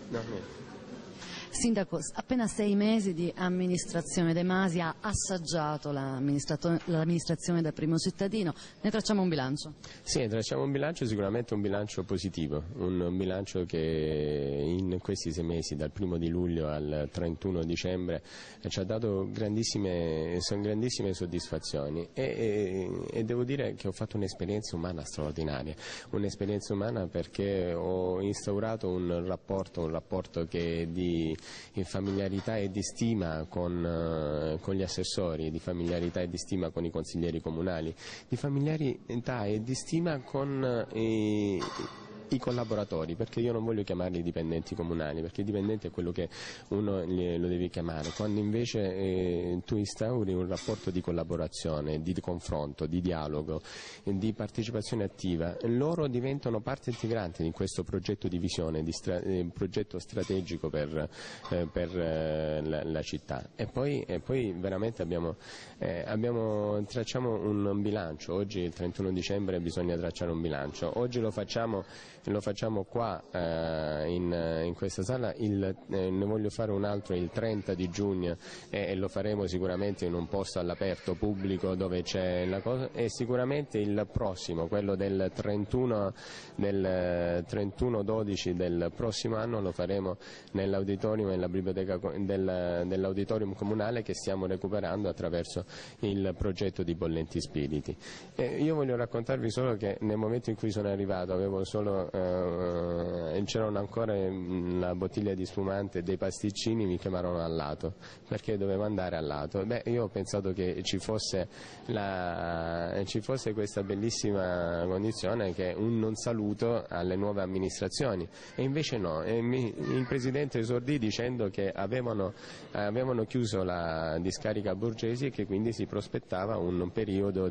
No, niente. Sindaco, appena 6 mesi di amministrazione De Masi, ha assaggiato l'amministrazione da primo cittadino, ne tracciamo un bilancio? Sì, tracciamo un bilancio, sicuramente un bilancio positivo, un bilancio che in questi 6 mesi, dal 1° di luglio al 31 dicembre, ci ha dato grandissime soddisfazioni e devo dire che ho fatto un'esperienza umana straordinaria, un'esperienza umana perché ho instaurato un rapporto che è di familiarità e di stima con gli assessori, di familiarità e di stima con i consiglieri comunali, di familiarità e di stima con i collaboratori, perché io non voglio chiamarli dipendenti comunali, perché il dipendente è quello che uno lo devi chiamare, quando invece tu instauri un rapporto di collaborazione, di confronto, di dialogo, di partecipazione attiva, loro diventano parte integrante di questo progetto di visione, progetto strategico per la città. E poi veramente tracciamo un bilancio. Oggi il 31 dicembre bisogna tracciare un bilancio, oggi lo facciamo qua in questa sala, ne voglio fare un altro il 30 di giugno e lo faremo sicuramente in un posto all'aperto pubblico dove c'è la cosa, e sicuramente il prossimo, quello del 31/12 del prossimo anno, lo faremo nell'auditorium, nella biblioteca dell'auditorium comunale che stiamo recuperando attraverso il progetto di Bollenti Spiriti. Io voglio raccontarvi solo che nel momento in cui sono arrivato avevo solo c'erano ancora la bottiglia di spumante e dei pasticcini, mi chiamarono al lato perché dovevo andare al lato. Io ho pensato che ci fosse questa bellissima condizione che un saluto alle nuove amministrazioni, e invece no, il presidente esordì dicendo che avevano chiuso la discarica Borgesi e che quindi si prospettava un periodo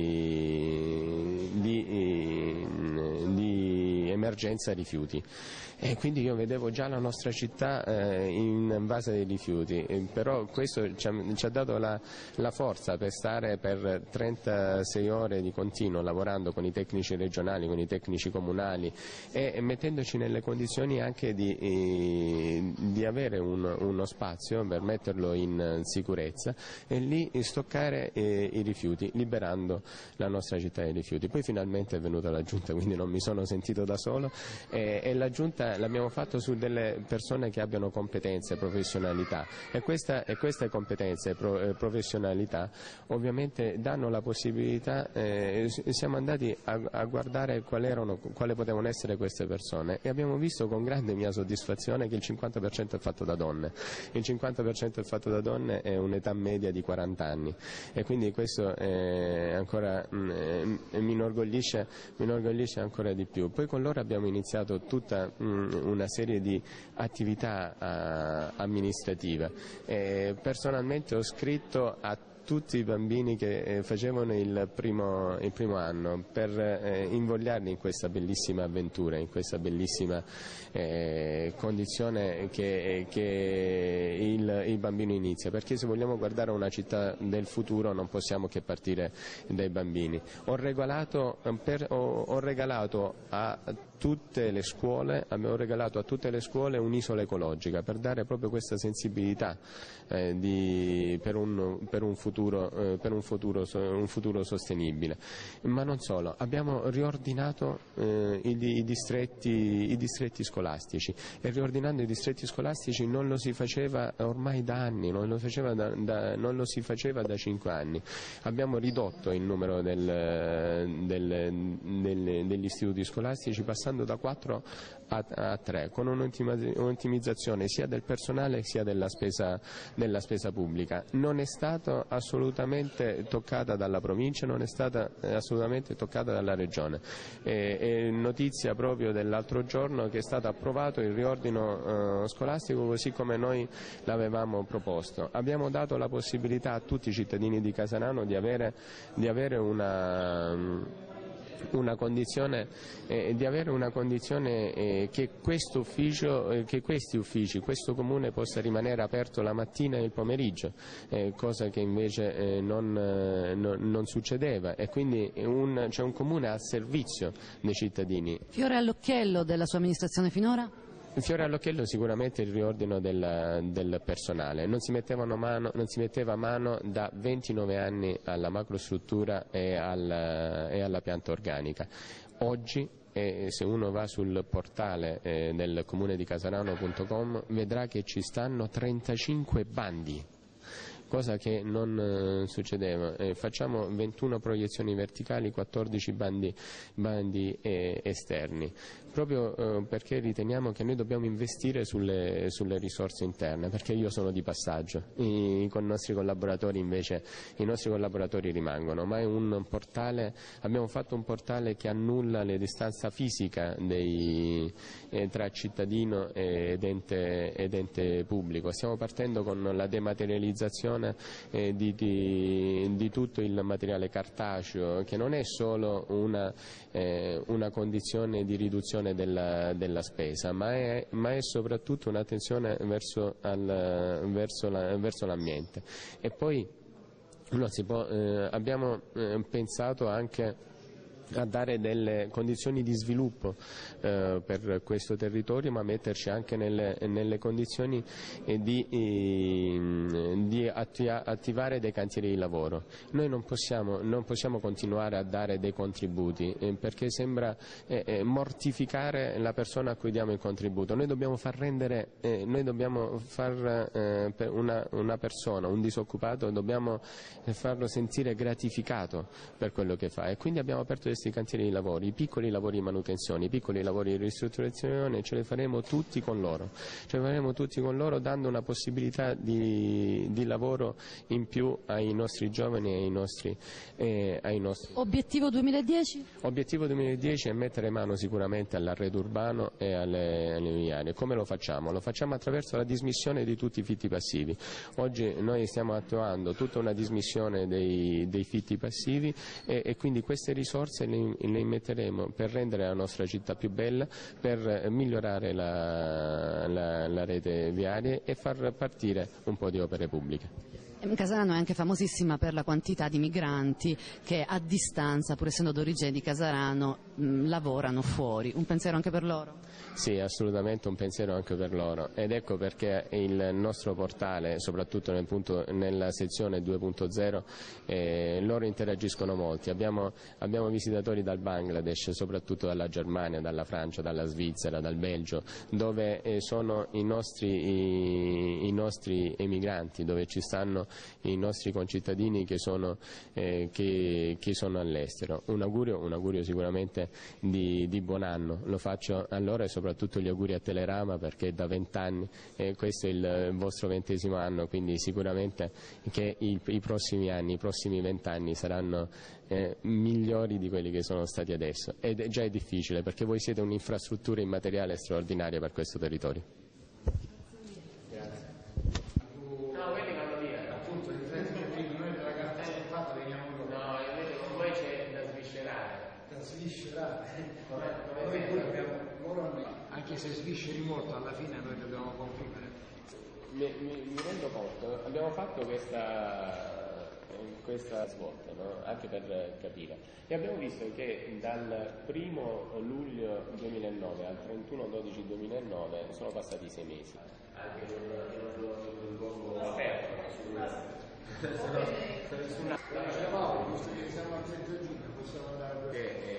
di emergenza rifiuti, e quindi io vedevo già la nostra città in base ai rifiuti, però questo ci ha dato la forza per stare per 36 ore di continuo lavorando con i tecnici regionali, con i tecnici comunali e mettendoci nelle condizioni anche di avere uno spazio per metterlo in sicurezza e lì stoccare i rifiuti, liberando la nostra città dai rifiuti. Poi finalmente è venuta la giunta, quindi non mi sono sentito da solo, e la giunta l'abbiamo fatto su delle persone che abbiano competenze, professionalità, e queste competenze e professionalità ovviamente danno la possibilità, siamo andati a guardare quali potevano essere queste persone, e abbiamo visto con grande mia soddisfazione che il 50% è fatto da donne. Il 50% è fatto da donne, è un'età media di 40 anni, e quindi questo ancora mi inorgoglisce ancora di più. Poi con loro abbiamo iniziato tutta una serie di attività amministrative. Personalmente ho scritto a tutti i bambini che facevano il primo anno per invogliarli in questa bellissima avventura, in questa bellissima condizione che il bambino inizia, perché se vogliamo guardare una città del futuro non possiamo che partire dai bambini. Ho regalato a tutte le scuole un'isola ecologica per dare proprio questa sensibilità per un futuro sostenibile. Ma non solo, abbiamo riordinato i distretti scolastici, e riordinando i distretti scolastici non lo si faceva ormai da anni, non lo si faceva da 5 anni. Abbiamo ridotto il numero degli istituti scolastici, passando da 4 a 3, con un'ottimizzazione sia del personale sia della spesa pubblica. Non è stata assolutamente toccata dalla provincia, non è stata assolutamente toccata dalla regione. È notizia proprio dell'altro giorno che è stato approvato il riordino scolastico così come noi l'avevamo proposto. Abbiamo dato la possibilità a tutti i cittadini di Casanano di avere una condizione che questi uffici, questo comune possa rimanere aperto la mattina e il pomeriggio, cosa che invece non succedeva, e quindi c'è un comune al servizio dei cittadini. Fiore all'occhiello della sua amministrazione finora? Il fiore all'occhiello sicuramente il riordino del personale. Non si metteva mano da 29 anni alla macrostruttura e alla pianta organica. Oggi, se uno va sul portale del comune di Casarano.com, vedrà che ci stanno 35 bandi, cosa che non succedeva. Facciamo 21 proiezioni verticali, 14 bandi esterni, proprio perché riteniamo che noi dobbiamo investire sulle risorse interne, perché io sono di passaggio, con i nostri collaboratori invece i nostri collaboratori rimangono, ma è un portale, abbiamo fatto un portale che annulla le distanza fisica tra cittadino ed ente pubblico. Stiamo partendo con la dematerializzazione di tutto il materiale cartaceo, che non è solo una condizione di riduzione della spesa, ma è soprattutto un'attenzione verso l'ambiente. E poi abbiamo pensato anche a dare delle condizioni di sviluppo per questo territorio, ma metterci anche nelle condizioni di attivare dei cantieri di lavoro. Noi non possiamo continuare a dare dei contributi perché sembra mortificare la persona a cui diamo il contributo. Noi dobbiamo far una persona, un disoccupato, dobbiamo farlo sentire gratificato per quello che fa, e quindi abbiamo aperto questi cantieri di lavori, i piccoli lavori di manutenzione, i piccoli lavori di ristrutturazione, ce li faremo tutti con loro, dando una possibilità di lavoro in più ai nostri giovani e ai nostri. Obiettivo 2010? Obiettivo 2010 è mettere mano sicuramente all'arredo urbano e alle viarie. Come lo facciamo? Lo facciamo attraverso la dismissione di tutti i fitti passivi. Oggi noi stiamo attuando tutta una dismissione dei fitti passivi e quindi queste risorse le immetteremo per rendere la nostra città più bella, per migliorare la rete viaria e far partire un po' di opere pubbliche. Casarano è anche famosissima per la quantità di migranti che a distanza, pur essendo d'origine di Casarano, lavorano fuori. Un pensiero anche per loro? Sì, assolutamente un pensiero anche per loro, ed ecco perché il nostro portale, soprattutto nella sezione 2.0, loro interagiscono molti. Abbiamo visitatori dal Bangladesh, soprattutto dalla Germania, dalla Francia, dalla Svizzera, dal Belgio, dove sono i nostri emigranti, dove ci stanno i nostri concittadini che sono all'estero. Un augurio sicuramente di buon anno, lo faccio a loro, e soprattutto gli auguri a Telerama, perché da 20 anni, questo è il vostro 20° anno, quindi sicuramente che i prossimi anni, i prossimi 20 anni saranno migliori di quelli che sono stati adesso, ed già è difficile perché voi siete un'infrastruttura immateriale straordinaria per questo territorio. Anche se svisceri molto, alla fine noi dobbiamo comprimere. Mi rendo conto, abbiamo fatto questa svolta, no? Anche per capire, e abbiamo visto che dal 1° luglio 2009 al 31/12/2009 sono passati 6 mesi. Anche in un luogo aperto, Siamo al 30 giugno, possiamo andare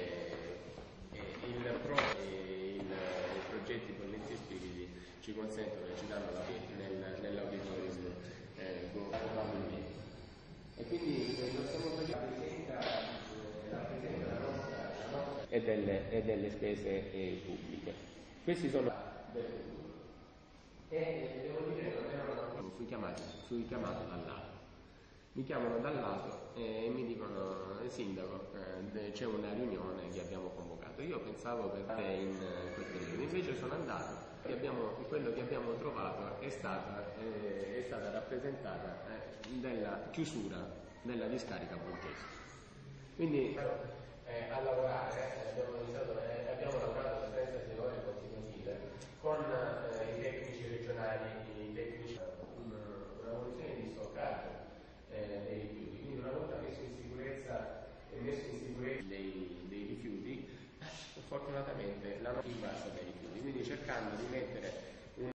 i progetti Polletti e Spiriti ci consentono e ci danno nell'auditorium probabilmente. E quindi lo stiamo facendo rappresenta la nostra e delle spese pubbliche. Questi sono e devo dire che non erano, fui chiamato dall'alto. Mi chiamano dall'alto e mi dicono: sindaco, c'è una riunione che abbiamo convocato. Io pensavo per te in quel periodo, invece sono andato e quello che abbiamo trovato è stata rappresentata della chiusura della discarica Borghese. Quindi a lavorare abbiamo lavorato da 36 ore consecutive con i tecnici regionali, una munizione di stoccaggio dei rifiuti, quindi una volta messo in sicurezza dei rifiuti, fortunatamente la nostra invasa dei rifiuti. quindi cercando di mettere